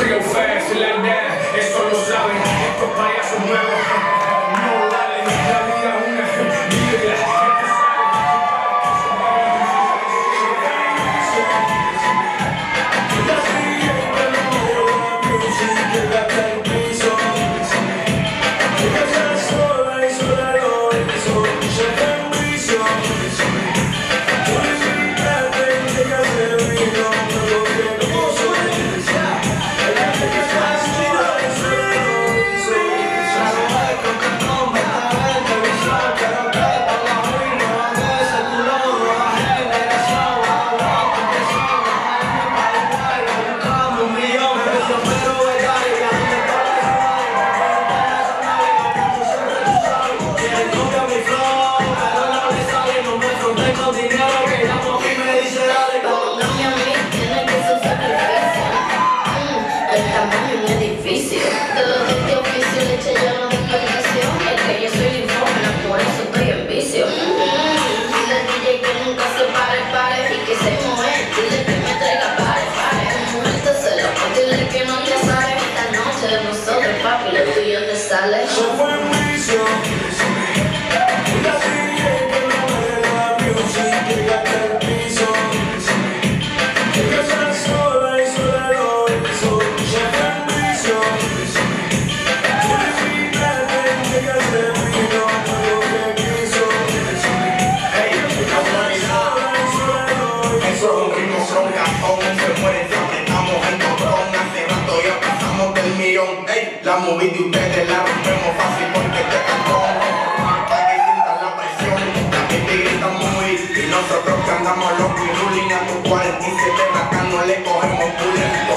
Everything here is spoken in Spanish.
Real fast like that, eso lo saben. Estos payasos nuevos no valen. La vida es una vida. Sale. Se fue en vicio. La sigue que no me la vio sin llegarte al piso. Ella está sola y sola lo hizo. Se fue en vicio. Publicítate, ella se vino por lo que quiso. Hey, sola y sola lo hizo. Eso es un ritmo roncatón. Se muere, apretamos el botón. Hace rato ya pasamos del millón. Hey, la movida de ustedes la rompemos fácil porque este cantón para que sientan la presión. La gente grita muy y nosotros que andamos los pirulines a tu 47 acá no le cogemos bullying.